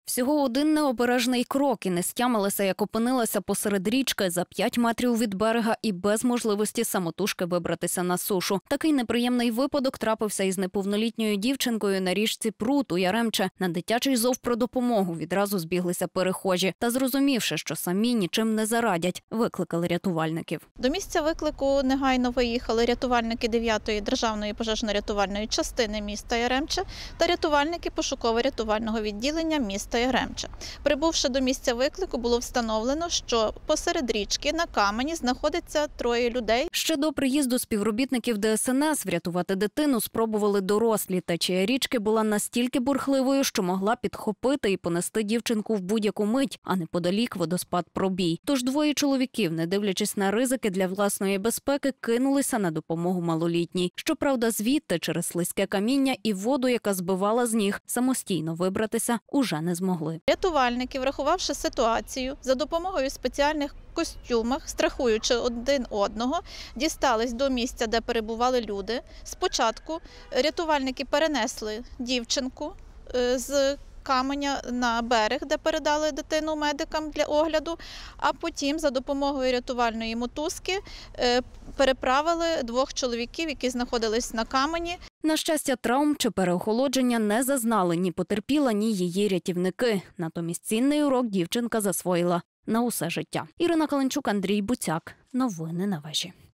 Всього один необережний крок і не стямилася, як опинилася посеред річки за 5 метрів від берега і без можливості самотужки вибратися на сушу. Такий неприємний випадок трапився із неповнолітньою дівчинкою на річці Прут у Яремче. На дитячий зов про допомогу відразу збіглися перехожі. Та зрозумівши, що самі нічим не зарадять, викликали рятувальників. До місця виклику негайно виїхали рятувальники 9-ї державної пожежно-рятувальної частини міста Яремче та рятувальники пошуково-рятувального відділення міста Яремче. Прибувши до місця виклику, було встановлено, що посеред річки на камені знаходиться 3 людей. Ще до приїзду співробітників ДСНС врятувати дитину спробували дорослі. Течія річки була настільки бурхливою, що могла підхопити і понести дівчинку в будь-яку мить, а неподалік водоспад пробій. Тож 2 чоловіків, не дивлячись на ризики для власної безпеки, кинулися на допомогу малолітній. Щоправда, звідти через слизьке каміння і воду, яка збивала з ніг, самостійно вибратися уже не змогли. Рятувальники, врахувавши ситуацію, за допомогою спеціальних костюмах, страхуючи один одного, дістались до місця, де перебували люди. Спочатку рятувальники перенесли дівчинку з каменя на берег, де передали дитину медикам для огляду, а потім за допомогою рятувальної мотузки переправили 2 чоловіків, які знаходились на камені. На щастя, травм чи переохолодження не зазнали ні потерпіла, ні її рятівники. Натомість цінний урок дівчинка засвоїла на усе життя. Ірина Каленчук, Андрій Буцяк. Новини на вежі.